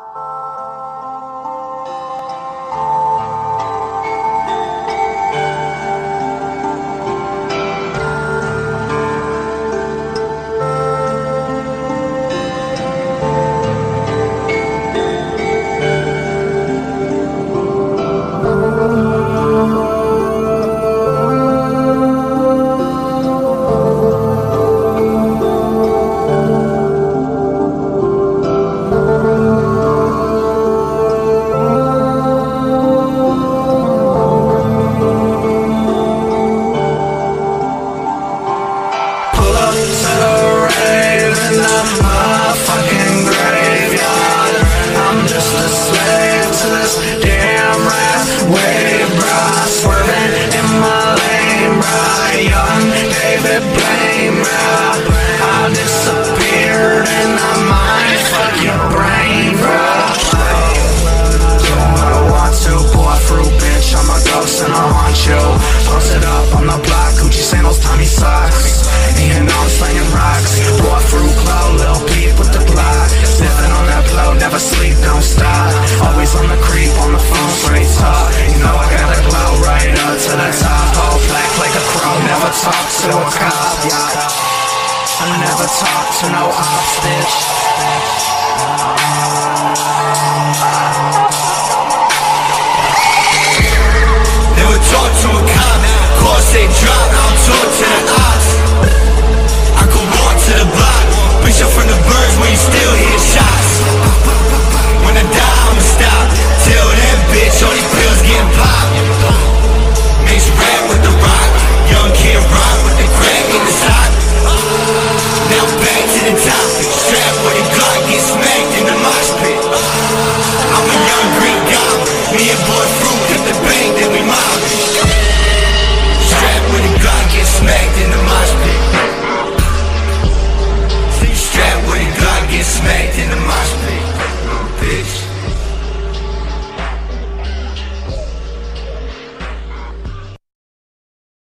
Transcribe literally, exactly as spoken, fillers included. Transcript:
to a cop, I never talk to no ops, bitch. Never talk to a cop, course they drop, I don't talk to the ops. I could walk to the block, bitch up from the birds when you still hear shots. When I die I'ma stop, till then bitch all these pills getting popped. Mix rap with the rock, young kid rock with the crack in the sock. Now back to the top, strap with a Glock, get smacked in the mosh pit. I'm a young Greek god, me and